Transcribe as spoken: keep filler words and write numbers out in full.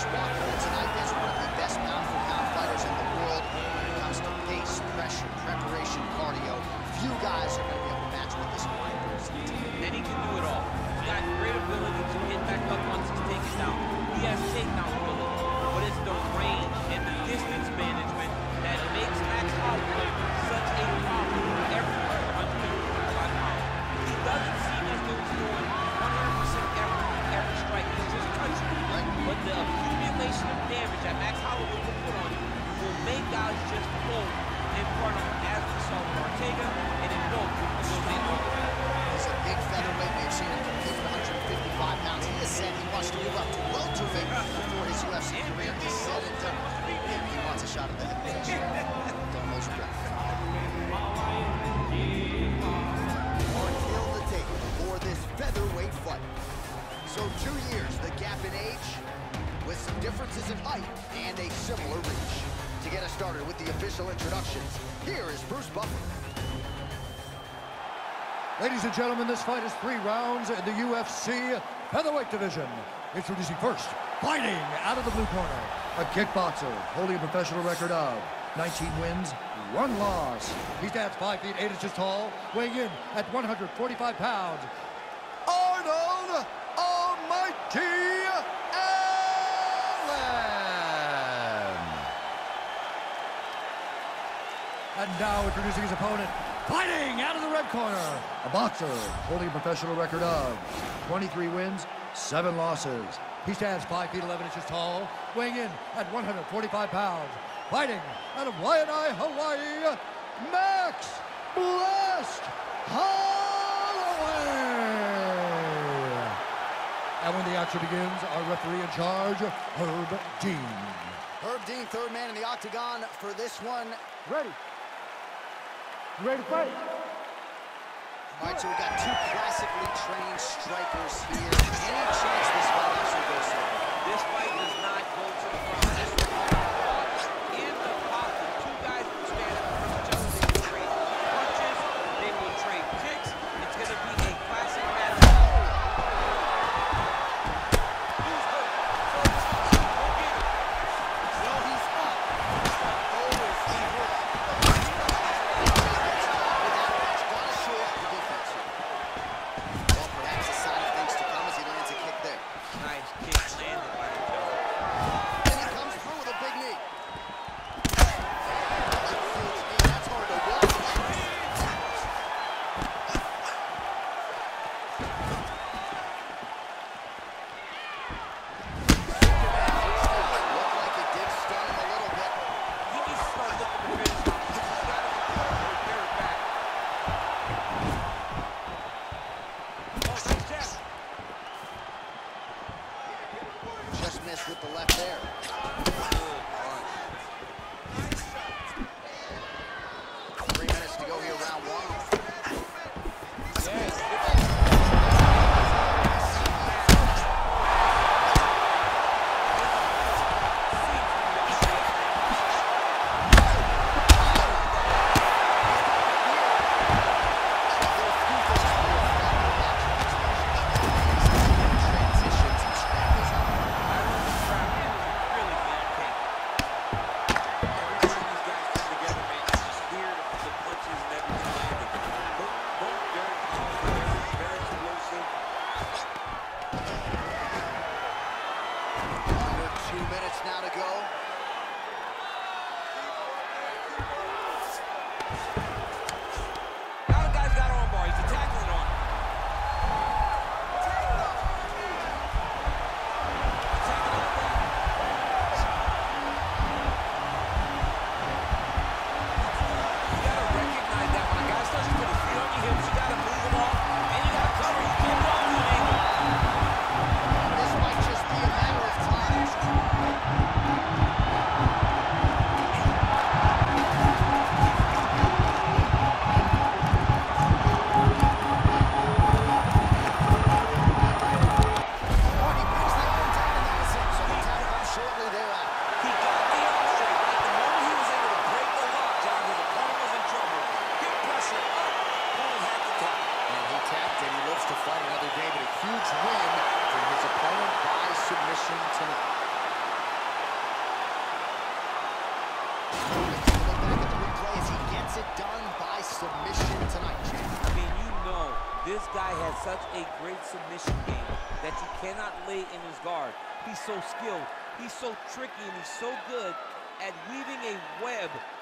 walking in tonight as one of the best pound-for-pound fighters in the world when it comes to pace, pressure, preparation, cardio. Few guys are going to be able to match what this fine person is. And he can do it all. He's got great ability to get back up once he's taken down. He has takedown ability, but it's the range and the distance management that makes Max Holloway such a problem every one fifty-five pounds. He doesn't seem as though he's doing one hundred percent every, every strike. He's just touching it. Right? But the accumulation of damage that Max Holloway will put on you will make guys just fold in front of him, as we saw with Ortega, and it will will make all the better. He's a big featherweight. We've seen him compete at one hundred fifty-five pounds. He has said he wants to move up to welterweight before his U F C career is said and done. Maybe he wants a shot at the heavyweight. Don't hold your breath. Until the date for this featherweight fight. So two years, the gap in age, with some differences in height and a similar reach. To get us started with the official introductions, here is Bruce Buffer. Ladies and gentlemen, this fight is three rounds in the U F C featherweight division. Introducing first, fighting out of the blue corner, a kickboxer holding a professional record of nineteen wins, one loss. He stands five feet eight inches tall, weighing in at one hundred forty-five pounds. Arnold Almighty Allen! And now introducing his opponent, fighting out of the red corner, a boxer holding a professional record of twenty-three wins, seven losses. He stands five feet eleven inches tall, weighing in at one hundred forty-five pounds. Fighting out of Waianae, Hawaii, Max Blessed Holloway. And when the action begins, our referee in charge, Herb Dean. Herb Dean, third man in the octagon for this one. Ready. You ready to fight? All right, so we've got two classically trained strikers here. Any chance this fight actually goes through? This fight does not go to the ground. This fight in the pocket. Two guys will stand up for each other. They will trade punches. They will trade kicks. It's going to be a classic match. Who's hurt? Go get him. No, he's up. Oh, is he hurt? Gotta show up the defense here. Well, perhaps a sign of things to come as he lands a kick there. Nice kick landed by the judge. And he comes through with a big knee. That's hard to watch. Looked like it did stun him a little bit. He needs to start looking to finish off. He's got to repair it back. Oh, nice jab. Just missed with the left there. Three minutes to go here, round one. Yes. Transitions and scrambles out. Really bad kick. Every time these guys come together, man, you just hear the, the punches and everything landing. Both, both very powerful, very, very explosive. Under two minutes now to go. Now the guy's got armbar. He's attacking it on. Attacking on that. You gotta recognize that when a guy starts to put his feet on your hips, you gotta move them off, and you gotta cover. You can't walk through an angle. This might just be a matter of time. huge win for his opponent by submission tonight. it done by submission tonight, Jay. I mean, you know, this guy has such a great submission game that you cannot lay in his guard. He's so skilled, he's so tricky, and he's so good at weaving a web